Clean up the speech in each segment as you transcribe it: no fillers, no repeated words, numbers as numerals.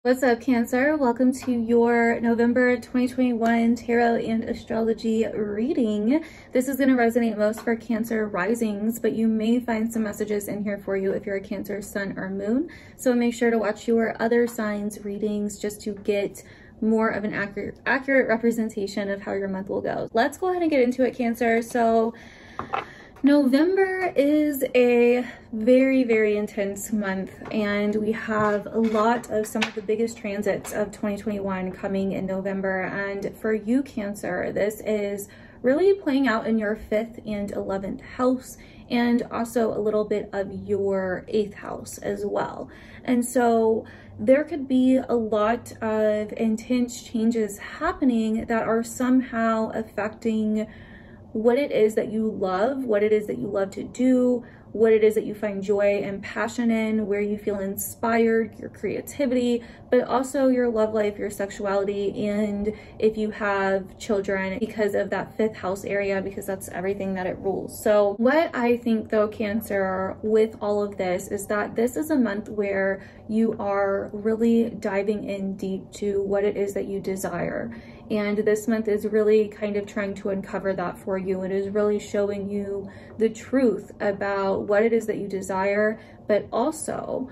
What's up, Cancer? Welcome to your November 2021 Tarot and Astrology reading. This is going to resonate most for Cancer risings, but you may find some messages in here for you if you're a Cancer sun or moon. So make sure to watch your other signs readings just to get more of an accurate representation of how your month will go. Let's go ahead and get into it, Cancer. So November is a very, very intense month, and we have a lot of some of the biggest transits of 2021 coming in November. And for you, Cancer, this is really playing out in your 5th and 11th house, and also a little bit of your 8th house as well. And so there could be a lot of intense changes happening that are somehow affecting what it is that you love, what it is that you love to do, what it is that you find joy and passion in, where you feel inspired, your creativity, but also your love life, your sexuality, and if you have children, because of that 5th house area, because that's everything that it rules. So what I think though, Cancer, with all of this is that this is a month where you are really diving in deep to what it is that you desire. And this month is really kind of trying to uncover that for you. It is really showing you the truth about what it is that you desire, but also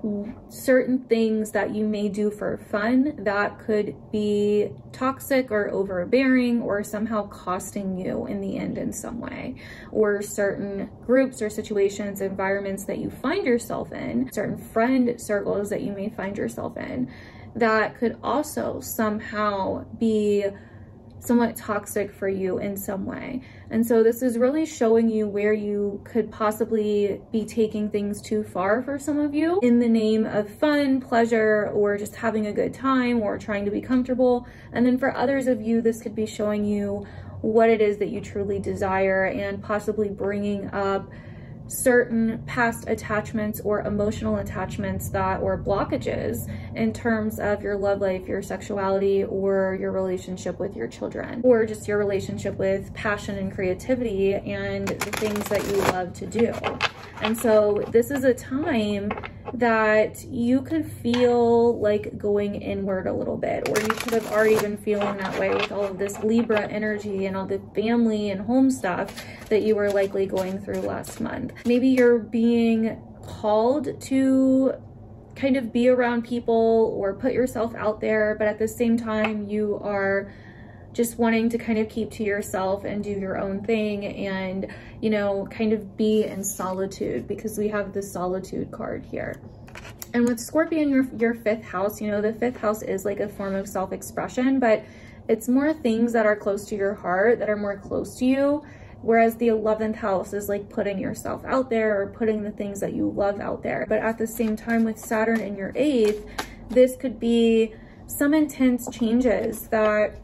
certain things that you may do for fun that could be toxic or overbearing or somehow costing you in the end in some way, or certain groups or situations, environments that you find yourself in, certain friend circles that you may find yourself in, that could also somehow be somewhat toxic for you in some way. And so this is really showing you where you could possibly be taking things too far for some of you in the name of fun, pleasure, or just having a good time or trying to be comfortable. And then for others of you, this could be showing you what it is that you truly desire and possibly bringing up certain past attachments or emotional attachments that, or blockages in terms of your love life, your sexuality, or your relationship with your children, or just your relationship with passion and creativity and the things that you love to do. And so this is a time that you could feel like going inward a little bit, or you could have already been feeling that way with all of this Libra energy and all the family and home stuff that you were likely going through last month. Maybe you're being called to kind of be around people or put yourself out there, but at the same time you are just wanting to kind of keep to yourself and do your own thing and, you know, kind of be in solitude, because we have the solitude card here. And with Scorpion, your 5th house, you know, the 5th house is like a form of self-expression, but it's more things that are close to your heart, that are more close to you. Whereas the 11th house is like putting yourself out there or putting the things that you love out there. But at the same time, with Saturn in your 8th, this could be some intense changes that,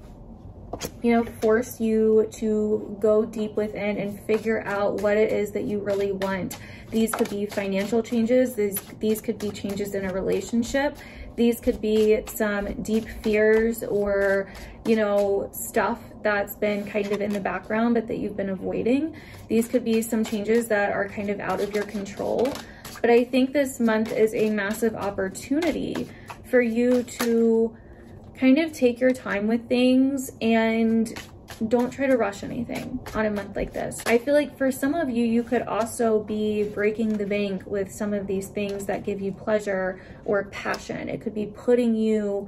you know, force you to go deep within and figure out what it is that you really want. These could be financial changes. These could be changes in a relationship. These could be some deep fears or, you know, stuff that's been kind of in the background but that you've been avoiding. These could be some changes that are kind of out of your control. But I think this month is a massive opportunity for you to kind of take your time with things and don't try to rush anything on a month like this. I feel like for some of you, you could also be breaking the bank with some of these things that give you pleasure or passion. It could be putting you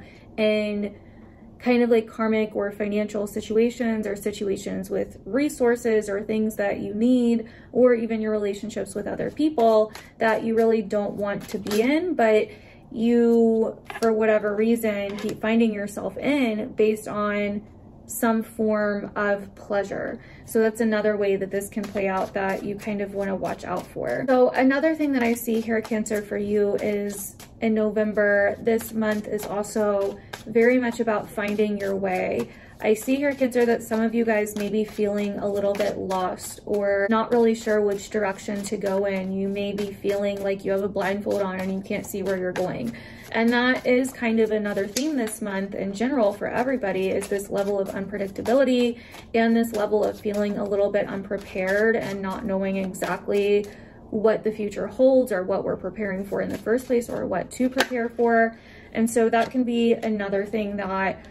in kind of like karmic or financial situations, or situations with resources or things that you need, or even your relationships with other people that you really don't want to be in, but you, for whatever reason, keep finding yourself in based on some form of pleasure. So that's another way that this can play out that you kind of want to watch out for. So another thing that I see here, Cancer, for you is in November, this month is also very much about finding your way. I see here, Cancer, that some of you guys may be feeling a little bit lost or not really sure which direction to go in. You may be feeling like you have a blindfold on and you can't see where you're going. And that is kind of another theme this month in general for everybody, is this level of unpredictability and this level of feeling a little bit unprepared and not knowing exactly what the future holds or what we're preparing for in the first place or what to prepare for. And so that can be another thing that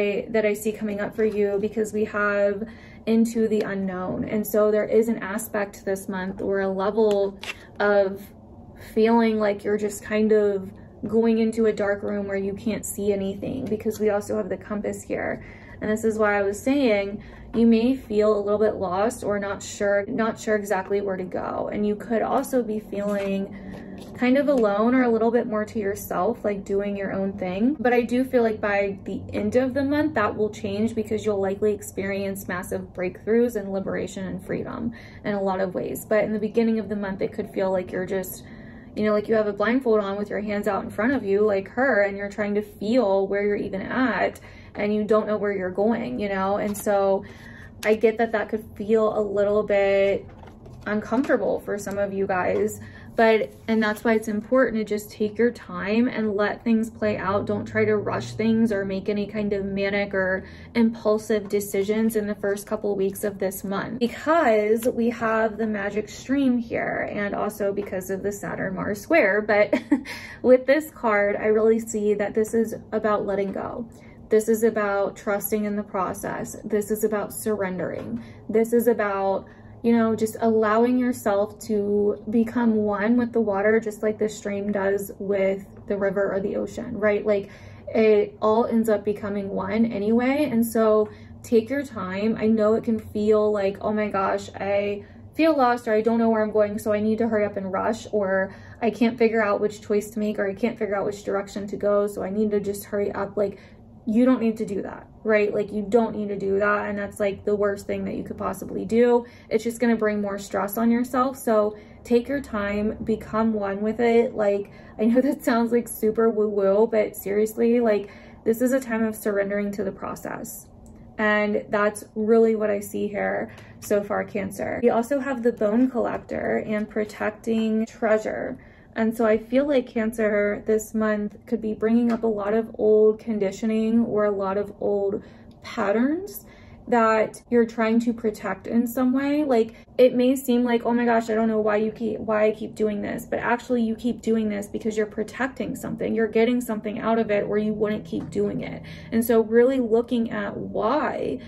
I see coming up for you, because we have into the unknown. And so there is an aspect this month, or a level of feeling like you're just kind of going into a dark room where you can't see anything, because we also have the compass here. And this is why I was saying you may feel a little bit lost or not sure exactly where to go. And you could also be feeling kind of alone, or a little bit more to yourself, like doing your own thing. But I do feel like by the end of the month that will change, because you'll likely experience massive breakthroughs and liberation and freedom in a lot of ways. But in the beginning of the month, it could feel like you're just, you know, like you have a blindfold on with your hands out in front of you like her, and you're trying to feel where you're even at, and you don't know where you're going, you know? And so I get that that could feel a little bit uncomfortable for some of you guys, and that's why it's important to just take your time and let things play out. Don't try to rush things or make any kind of manic or impulsive decisions in the first couple weeks of this month, because we have the magic stream here, and also because of the Saturn-Mars square. But with this card, I really see that this is about letting go. This is about trusting in the process. This is about surrendering. This is about, you know, just allowing yourself to become one with the water, just like the stream does with the river or the ocean, right? Like it all ends up becoming one anyway. And so take your time. I know it can feel like, oh my gosh, I feel lost, or I don't know where I'm going, so I need to hurry up and rush, or I can't figure out which choice to make, or I can't figure out which direction to go, so I need to just hurry up. Like, you don't need to do that, right? Like you don't need to do that. And that's like the worst thing that you could possibly do. It's just going to bring more stress on yourself. So take your time, become one with it. Like, I know that sounds like super woo-woo, but seriously, like this is a time of surrendering to the process. And that's really what I see here so far, Cancer. We also have the Bone Collector and protecting treasure. And so I feel like Cancer this month could be bringing up a lot of old conditioning, or a lot of old patterns that you're trying to protect in some way. Like it may seem like, oh my gosh, I don't know why I keep doing this, but actually you keep doing this because you're protecting something. You're getting something out of it, or you wouldn't keep doing it. And so really looking at why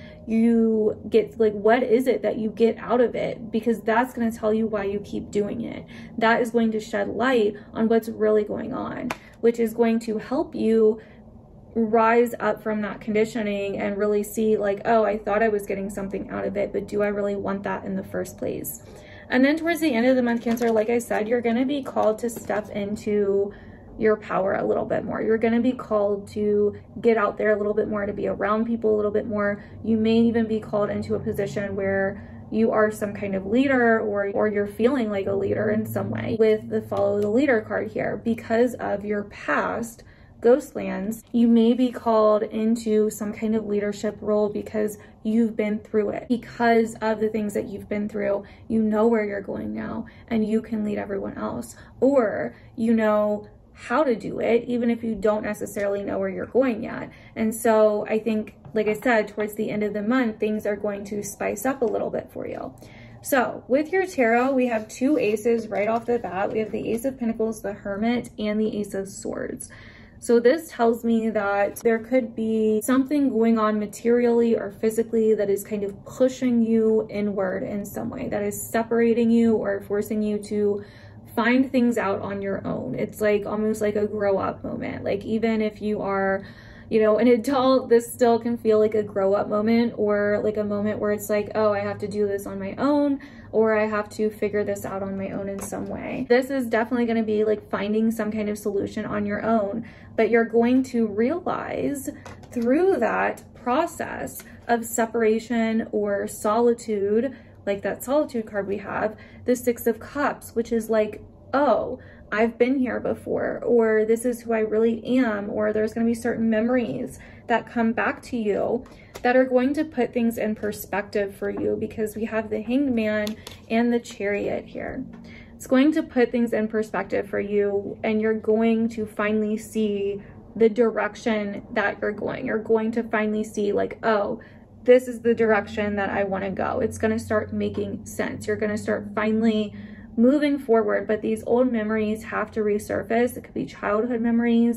you get, like, what is it that you get out of it? Because that's going to tell you why you keep doing it. That is going to shed light on what's really going on, which is going to help you rise up from that conditioning and really see like, oh, I thought I was getting something out of it, but do I really want that in the first place? And then towards the end of the month, Cancer, like I said, you're going to be called to step into your power a little bit more. You're going to be called to get out there a little bit more, to be around people a little bit more. You may even be called into a position where you are some kind of leader, or you're feeling like a leader in some way with the Follow the Leader card here. Because of your past Ghostlands, you may be called into some kind of leadership role because you've been through it. Because of the things that you've been through, you know where you're going now, and you can lead everyone else. Or you know how to do it, even if you don't necessarily know where you're going yet. And so I think, like I said, towards the end of the month, things are going to spice up a little bit for you. So with your tarot, we have two aces right off the bat. We have the Ace of Pentacles, the Hermit, and the Ace of Swords. So this tells me that there could be something going on materially or physically that is kind of pushing you inward in some way, that is separating you or forcing you to find things out on your own. It's like almost like a grow up moment. Like even if you are, you know, an adult, this still can feel like a grow up moment, or like a moment where it's like, oh, I have to do this on my own, or I have to figure this out on my own in some way. This is definitely going to be like finding some kind of solution on your own, but you're going to realize through that process of separation or solitude, like that solitude card we have, the Six of Cups, which is like, oh, I've been here before, or this is who I really am, or there's going to be certain memories that come back to you that are going to put things in perspective for you, because we have the Hanged Man and the Chariot here. It's going to put things in perspective for you, and you're going to finally see the direction that you're going. You're going to finally see like, oh, this is the direction that I want to go. It's going to start making sense. You're going to start finally moving forward, but these old memories have to resurface. It could be childhood memories.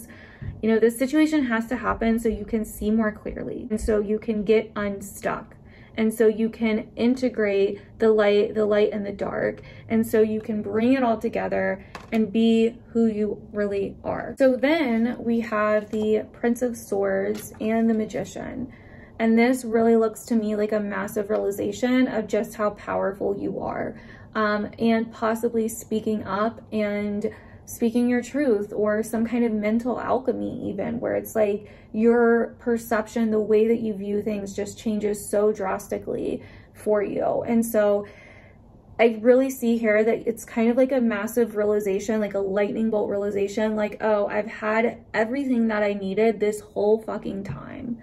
you know, this situation has to happen so you can see more clearly, and so you can get unstuck, and so you can integrate the light and the dark, and so you can bring it all together and be who you really are. So then we have the Prince of Swords and the Magician. And this really looks to me like a massive realization of just how powerful you are, and possibly speaking up and speaking your truth, or some kind of mental alchemy even, where it's like your perception, the way that you view things just changes so drastically for you. And so I really see here that it's kind of like a massive realization, like a lightning bolt realization, like, oh, I've had everything that I needed this whole fucking time.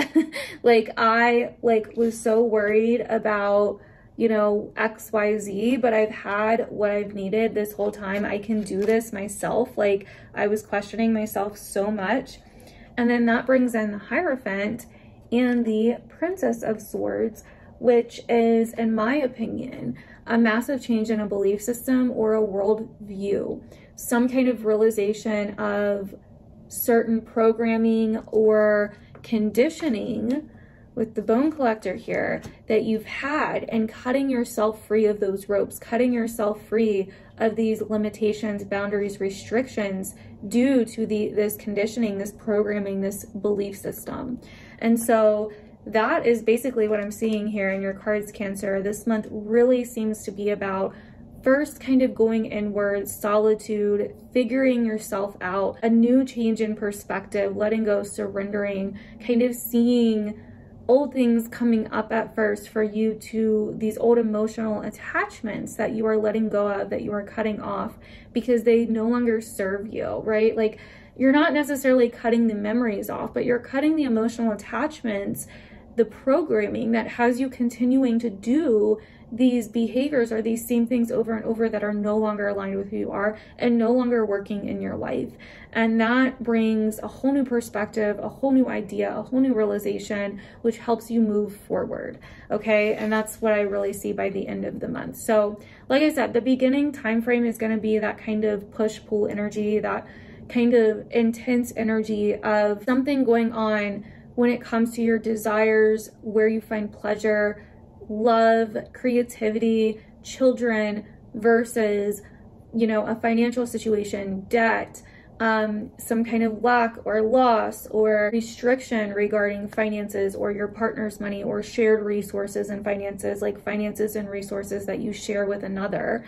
Like I was so worried about, you know, XYZ, but I've had what I've needed this whole time. I can do this myself. Like I was questioning myself so much. And then that brings in the Hierophant and the Princess of Swords, which is, in my opinion, a massive change in a belief system or a world view, some kind of realization of certain programming or conditioning with the Bone Collector here that you've had, and cutting yourself free of those ropes, cutting yourself free of these limitations, boundaries, restrictions due to this conditioning, this programming, this belief system. And so that is basically what I'm seeing here in your cards, Cancer. This month really seems to be about first kind of going inward, solitude, figuring yourself out, a new change in perspective, letting go, surrendering, kind of seeing old things coming up at first for you, to these old emotional attachments that you are letting go of, that you are cutting off because they no longer serve you, right? Like you're not necessarily cutting the memories off, but you're cutting the emotional attachments, the programming that has you continuing to do these behaviors or these same things over and over that are no longer aligned with who you are and no longer working in your life. And that brings a whole new perspective, a whole new idea, a whole new realization, which helps you move forward. Okay. And that's what I really see by the end of the month. So like I said, the beginning time frame is going to be that kind of push-pull energy, that kind of intense energy of something going on when it comes to your desires, where you find pleasure, love, creativity, children, versus, you know, a financial situation, debt, some kind of lack or loss or restriction regarding finances or your partner's money, or shared resources and finances, like finances and resources that you share with another.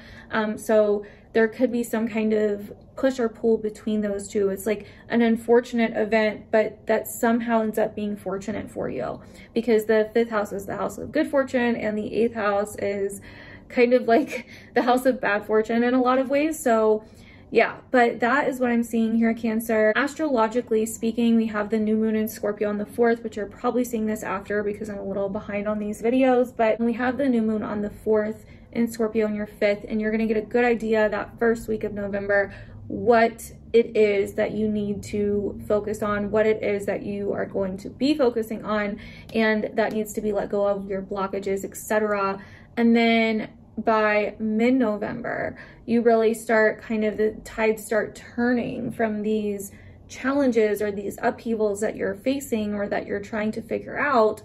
So there could be some kind of push or pull between those two. It's like an unfortunate event, but that somehow ends up being fortunate for you, because the 5th house is the house of good fortune and the 8th house is kind of like the house of bad fortune in a lot of ways. So yeah, but that is what I'm seeing here, Cancer. Astrologically speaking, we have the new moon in Scorpio on the 4th, which you're probably seeing this after because I'm a little behind on these videos, but we have the new moon on the 4th in Scorpio on your 5th, and you're going to get a good idea that first week of November what it is that you need to focus on, what it is that you are going to be focusing on, and that needs to be let go of, your blockages, etc. And then by mid-November, you really start kind of, the tides start turning from these challenges or these upheavals that you're facing or that you're trying to figure out,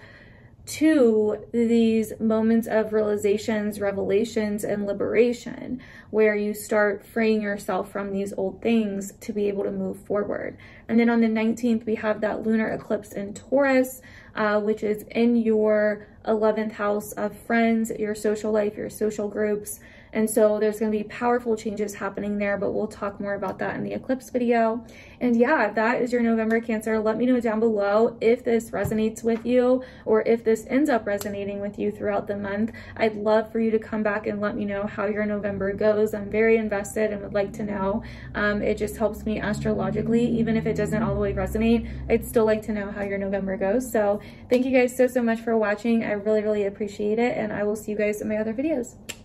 to these moments of realizations, revelations, and liberation, where you start freeing yourself from these old things to be able to move forward. And then on the 19th, we have that lunar eclipse in Taurus, which is in your 11th house of friends, your social life, your social groups. And so there's going to be powerful changes happening there, but we'll talk more about that in the eclipse video. And yeah, that is your November, Cancer. Let me know down below if this resonates with you, or if this ends up resonating with you throughout the month. I'd love for you to come back and let me know how your November goes. I'm very invested and would like to know. It just helps me astrologically. Even if it doesn't all the way resonate, I'd still like to know how your November goes. So thank you guys so much for watching. I really appreciate it, and I will see you guys in my other videos.